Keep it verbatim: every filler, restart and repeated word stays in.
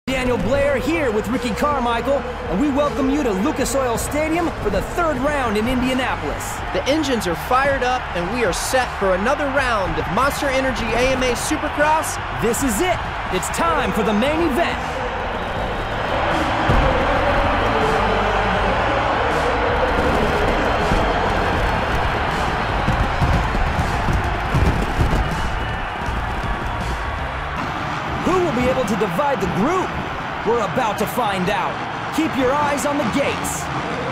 Daniel Blair here with Ricky Carmichael, and we welcome you to Lucas Oil Stadium for the third round in Indianapolis. The engines are fired up, and we are set for another round of Monster Energy A M A Supercross. This is it. It's time for the main event. Who will be able to divide the group? We're about to find out. Keep your eyes on the gates.